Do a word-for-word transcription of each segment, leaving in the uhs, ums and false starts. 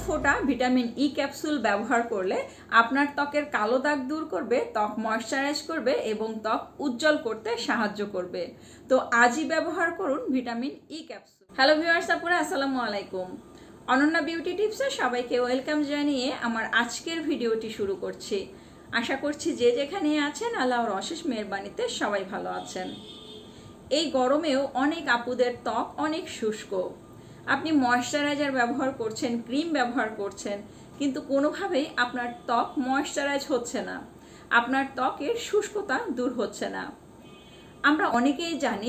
ফোঁটা vitamin E capsule ব্যবহার করলে আপনার ত্বকের কালো দাগ দূর করবে, ত্বক ময়শ্চারাইজ করবে এবং ত্বক উজ্জ্বল করতে সাহায্য করবে। তো আজই ব্যবহার করুন vitamin E capsule. Hello viewers, আপুরা আসসালামু আলাইকুম। অনন্যা বিউটি টিপসে সবাইকে ওয়েলকাম জানিয়ে আমার আজকের ভিডিওটি শুরু করছি। আশা করছি যে যেখানে আছেন আল্লাহর অশেষ মেহেরবানিতে সবাই ভালো আছেন। এই গরমেও অনেক আপুদের ত্বক অনেক শুষ্ক। আপনি ময়শ্চারাইজার ব্যবহার করছেন, ক্রিম ব্যবহার করছেন, কিন্তু কোনোভাবেই আপনার ত্বক ময়শ্চারাইজ হচ্ছে না, আপনার ত্বকের শুষ্কতা দূর হচ্ছে না। আমরা অনেকেই জানি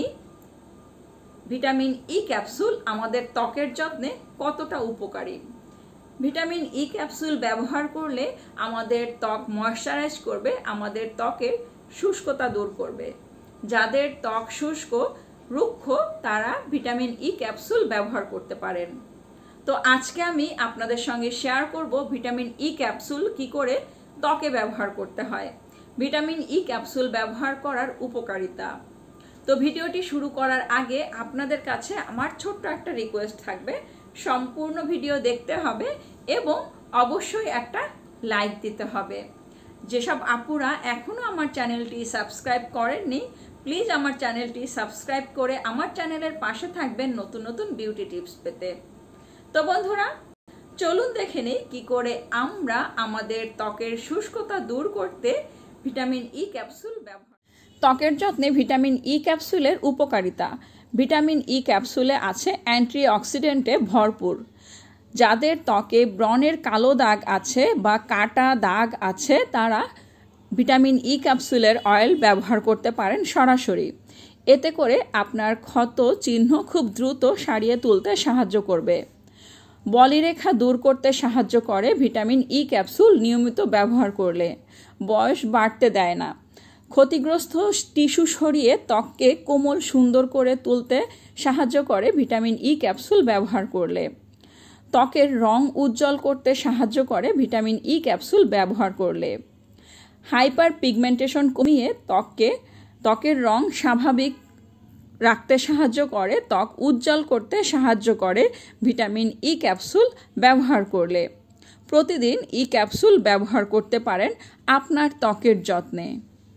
ভিটামিন ই ক্যাপসুল আমাদের ত্বকের যত্নে কতটা উপকারী। ভিটামিন ই ক্যাপসুল ব্যবহার করলে আমাদের ত্বক ময়শ্চারাইজ করবে, আমাদের ত্বকের শুষ্কতা দূর করবে। যাদের ত্বক শুষ্ক রুক্ষ তারা ভিটামিন ই ক্যাপসুল ব্যবহার করতে পারেন। তো আজকে আমি আপনাদের সঙ্গে শেয়ার করব ভিটামিন ই ক্যাপসুল কি করে ত্বকে ব্যবহার করতে হয়, ভিটামিন ই ক্যাপসুল ব্যবহার করার উপকারিতা। তো ভিডিওটি শুরু করার আগে আপনাদের কাছে আমার ছোট্ট একটা রিকোয়েস্ট থাকবে, সম্পূর্ণ ভিডিও দেখতে হবে এবং অবশ্যই একটা লাইক দিতে হবে। যেসব আপুরা এখনও আমার চ্যানেলটি সাবস্ক্রাইব করেননি, প্লিজ আমার চ্যানেলটি সাবস্ক্রাইব করে আমার চ্যানেলের পাশে থাকবেন নতুন নতুন বিউটি টিপস পেতে। তো বন্ধুরা, চলুন দেখে নিই কী করে আমরা আমাদের ত্বকের শুষ্কতা দূর করতে ভিটামিন ই ক্যাপসুল ব্যবহার। ত্বকের যত্নে ভিটামিন ই ক্যাপসুলের উপকারিতা। ভিটামিন ই ক্যাপসুলে আছে অ্যান্টিঅক্সিডেন্টে ভরপুর। যাদের ত্বকে ব্রণের কালো দাগ আছে বা কাটা দাগ আছে তারা ভিটামিন ই ক্যাপসুলের অয়েল ব্যবহার করতে পারেন সরাসরি। এতে করে আপনার ক্ষত চিহ্ন খুব দ্রুত সারিয়ে তুলতে সাহায্য করবে। বলিরেখা দূর করতে সাহায্য করে ভিটামিন ই ক্যাপসুল নিয়মিত ব্যবহার করলে। বয়স বাড়তে দেয় না। ক্ষতিগ্রস্ত টিস্যু সরিয়ে ত্বককে কোমল সুন্দর করে তুলতে সাহায্য করে ভিটামিন ই ক্যাপসুল ব্যবহার করলে। ত্বকের রং উজ্জ্বল করতে সাহায্য করে ভিটামিন ই ক্যাপসুল ব্যবহার করলে। হাইপার পিগমেন্টেশন কমিয়ে ত্বককে ত্বকের রং স্বাভাবিক রাখতে সাহায্য করে, ত্বক উজ্জ্বল করতে সাহায্য করে ভিটামিন ই ক্যাপসুল ব্যবহার করলে। প্রতিদিন ই ক্যাপসুল ব্যবহার করতে পারেন আপনার ত্বকের যত্নে।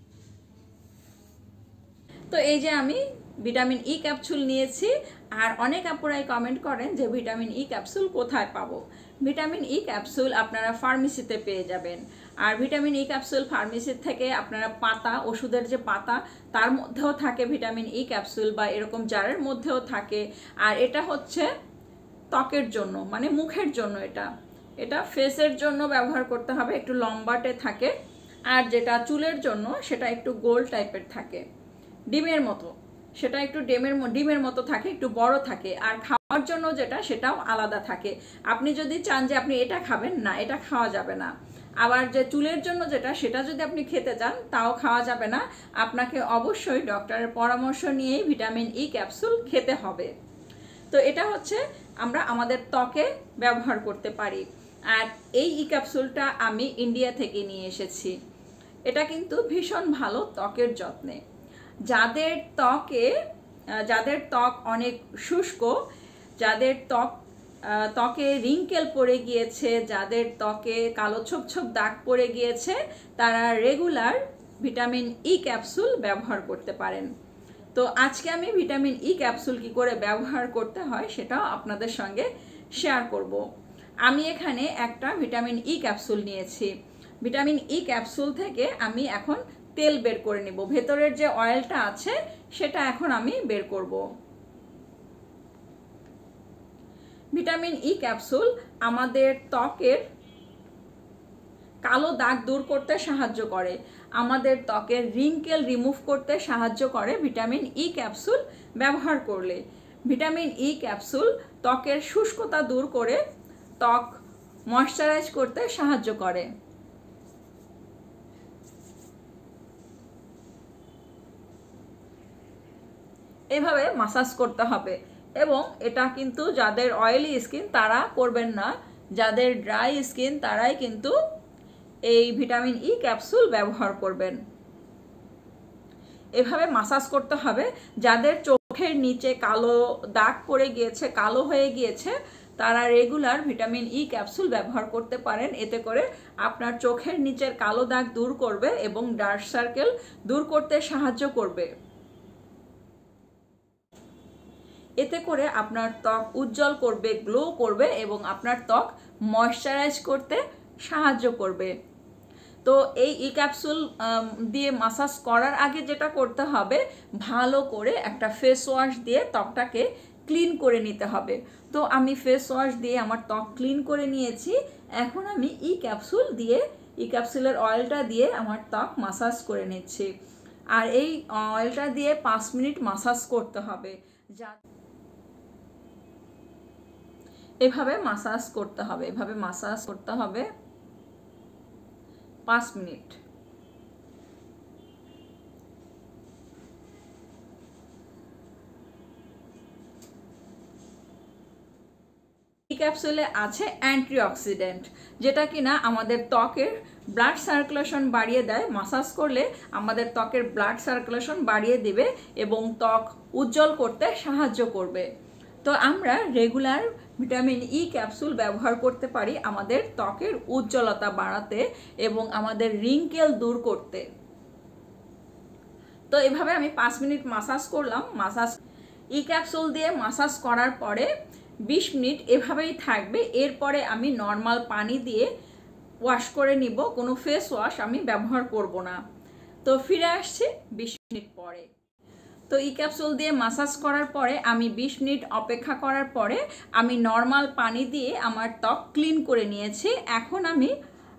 তো এই যে আমি ভিটামিন ই ক্যাপসুল নিয়েছি, আর অনেক আপুরাই কমেন্ট করেন যে ভিটামিন ই ক্যাপসুল কোথায় পাবো। ভিটামিন ই ক্যাপসুল আপনারা ফার্মেসিতে পেয়ে যাবেন। আর ভিটামিন ই ক্যাপসুল ফার্মেসির থেকে আপনারা পাতা, ওষুধের যে পাতা তার মধ্যেও থাকে ভিটামিন ই ক্যাপসুল, বা এরকম জারের মধ্যেও থাকে। আর এটা হচ্ছে ত্বকের জন্য, মানে মুখের জন্য, এটা এটা ফেসের জন্য ব্যবহার করতে হবে, একটু লম্বাটে থাকে। আর যেটা চুলের জন্য সেটা একটু গোল টাইপের থাকে, ডিমের মতো, সেটা একটু ডিমের ডিমের মতো থাকে, একটু বড় থাকে। আর খাওয়ার জন্য যেটা সেটাও আলাদা থাকে। আপনি যদি চান যে আপনি এটা খাবেন, না, এটা খাওয়া যাবে না। আবার যে চুলের জন্য যেটা সেটা যদি আপনি খেতে চান তাও খাওয়া যাবে না। আপনাকে অবশ্যই ডক্টরের পরামর্শ নিয়েই ভিটামিন ই ক্যাপসুল খেতে হবে। তো এটা হচ্ছে আমরা আমাদের ত্বকে ব্যবহার করতে পারি। আর এই ই ক্যাপসুলটা আমি ইন্ডিয়া থেকে নিয়ে এসেছি। এটা কিন্তু ভীষণ ভালো ত্বকের যত্নে। যাদের ত্বকে যাদের ত্বক অনেক শুষ্ক, যাদের ত্বক ত্বকে রিঙ্কেল পড়ে গিয়েছে, যাদের ত্বকে কালো ছোপ ছোপ দাগ পড়ে গিয়েছে, তারা রেগুলার ভিটামিন ই ক্যাপসুল ব্যবহার করতে পারেন। তো আজকে আমি ভিটামিন ই ক্যাপসুল কি করে ব্যবহার করতে হয় সেটাও আপনাদের সঙ্গে শেয়ার করব। আমি এখানে একটা ভিটামিন ই ক্যাপসুল নিয়েছি। ভিটামিন ই ক্যাপসুল থেকে আমি এখন তেল বের করে নেব। ভেতরের যে অয়েলটা আছে সেটা এখন আমি বের করব। ভিটামিন ই ক্যাপসুল আমাদের ত্বকের কালো দাগ দূর করতে সাহায্য করে, আমাদের ত্বকের রিঙ্কেল রিমুভ করতে সাহায্য করে ভিটামিন ই ক্যাপসুল ব্যবহার করলে। ভিটামিন ই ক্যাপসুল ত্বকের শুষ্কতা দূর করে ত্বক ময়শ্চারাইজ করতে সাহায্য করে। এভাবে মাসাজ করতে হবে। এবং এটা কিন্তু যাদের অয়েলি স্কিন তারা করবেন না, যাদের ড্রাই স্কিন তারাই কিন্তু এই ভিটামিন ই ক্যাপসুল ব্যবহার করবেন। এভাবে মাসাজ করতে হবে। যাদের চোখের নিচে কালো দাগ পড়ে গিয়েছে, কালো হয়ে গিয়েছে, তারা রেগুলার ভিটামিন ই ক্যাপসুল ব্যবহার করতে পারেন। এতে করে আপনার চোখের নিচের কালো দাগ দূর করবে এবং ডার্ক সার্কেল দূর করতে সাহায্য করবে। এতে করে আপনার ত্বক উজ্জ্বল করবে, গ্লো করবে এবং আপনার ত্বক ময়শ্চারাইজ করতে সাহায্য করবে। তো এই ই ক্যাপসুল দিয়ে মাসাজ করার আগে যেটা করতে হবে, ভালো করে একটা ফেস ওয়াশ দিয়ে ত্বকটাকে ক্লিন করে নিতে হবে। তো আমি ফেস ওয়াশ দিয়ে আমার ত্বক ক্লিন করে নিয়েছি। এখন আমি ই ক্যাপসুল দিয়ে ই ক্যাপসুলের অয়েলটা দিয়ে আমার ত্বক মাসাজ করে নিচ্ছি। আর এই অয়েলটা দিয়ে পাঁচ মিনিট মাসাজ করতে হবে। যা এভাবে মাসাজ করতে হবে, এভাবে মাসাজ করতে হবে পাঁচ মিনিট। ই ক্যাপসুলে আছে অ্যান্টিঅক্সিডেন্ট, যেটা কিনা আমাদের ত্বকের ব্লাড সার্কুলেশন বাড়িয়ে দেয়। মাসাজ করলে আমাদের ত্বকের ব্লাড সার্কুলেশন বাড়িয়ে দিবে এবং ত্বক উজ্জ্বল করতে সাহায্য করবে। তো আমরা রেগুলার ভিটামিন ই ক্যাপসুল ব্যবহার করতে পারি আমাদের ত্বকের উজ্জ্বলতা বাড়াতে এবং আমাদের রিঙ্কেল দূর করতে। তো এভাবে আমি পাঁচ মিনিট মাসাজ করলাম। মাসাজ ই ক্যাপসুল দিয়ে মাসাজ করার পরে বিশ মিনিট এভাবেই থাকবে। এরপরে আমি নর্মাল পানি দিয়ে ওয়াশ করে নিব, কোনো ফেস ওয়াশ আমি ব্যবহার করব না। তো ফিরে আসছি বিশ মিনিট পরে। তো ই ক্যাপসুল দিয়ে মাসাজ করার পরে আমি বিশ মিনিট অপেক্ষা করার পরে আমি নর্মাল পানি দিয়ে আমার ত্বক ক্লিন করে নিয়েছি। এখন আমি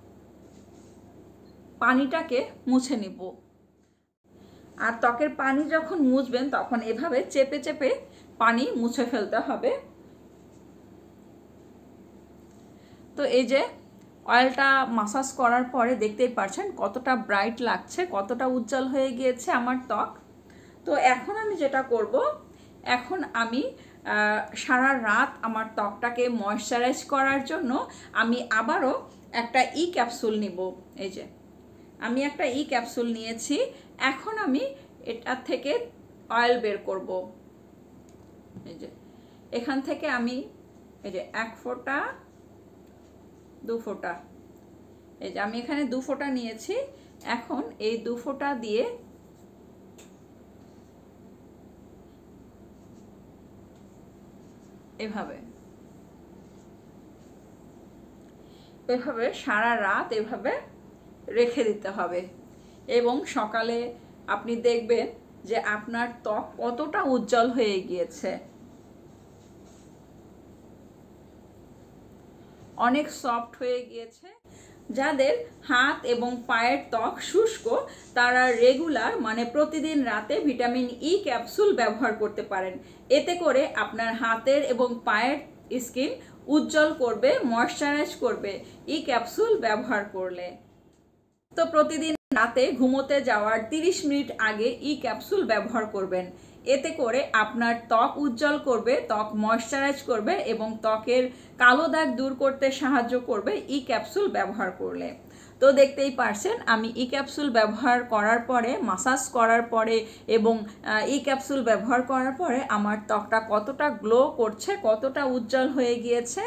পানিটাকে মুছে নিব। আর ত্বকের পানি যখন মুছবেন তখন এভাবে চেপে চেপে পানি মুছে ফেলতে হবে। তো এই যে অয়েলটা মাসাজ করার পরে দেখতেই পাচ্ছেন কতটা ব্রাইট লাগছে, কতটা উজ্জ্বল হয়ে গিয়েছে আমার ত্বক। তো এখন আমি যেটা করব, এখন আমি সারা রাত আমার ত্বকটাকে ময়শ্চারাইজ করার জন্য আমি আবারও একটা ই ক্যাপসুল নিব। এই যে আমি একটা ই ক্যাপসুল নিয়েছি। এখন আমি এটা থেকে অয়েল বের করব। এই যে এখান থেকে আমি এই যে এক ফোঁটা, দু ফোঁটা, এই যে আমি এখানে দু ফোঁটা নিয়েছি। এখন এই দু ফোঁটা দিয়ে এভাবে এভাবে সারা রাত এভাবে রেখে দিতে হবে এবং সকালে আপনি দেখবেন যে আপনার ত্বক কতটা উজ্জ্বল হয়ে গিয়েছে, অনেক সফট হয়ে গিয়েছে। যাদের হাত এবং পায়ের ত্বক শুষ্ক তারা রেগুলার মানে প্রতিদিন রাতে ভিটামিন ই ক্যাপসুল ব্যবহার করতে পারেন। এতে করে আপনার হাতের এবং পায়ের স্কিন উজ্জ্বল করবে, ময়শ্চারাইজ করবে ই ক্যাপসুল ব্যবহার করলে। তো প্রতিদিন রাতে ঘুমোতে যাওয়ার তিরিশ মিনিট আগে ই ক্যাপসুল ব্যবহার করবেন। এতে করে আপনার ত্বক উজ্জ্বল করবে, ত্বক ময়শ্চারাইজ করবে এবং ত্বকের কালো দাগ দূর করতে সাহায্য করবে ই ক্যাপসুল ব্যবহার করলে। তো দেখতেই পারছেন আমি ই ক্যাপসুল ব্যবহার করার পরে, মাসাজ করার পরে এবং ই ক্যাপসুল ব্যবহার করার পরে আমার ত্বকটা কতটা গ্লো করছে, কতটা উজ্জ্বল হয়ে গিয়েছে।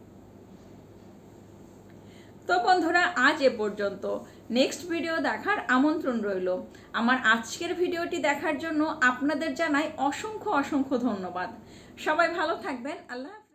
তো বন্ধুরা আজ এ পর্যন্ত। নেক্সট ভিডিও দেখার আমন্ত্রণ রইল। আমার আজকের ভিডিওটি দেখার জন্য আপনাদের জানাই অসংখ্য অসংখ্য ধন্যবাদ। সবাই ভালো থাকবেন। আল্লাহ।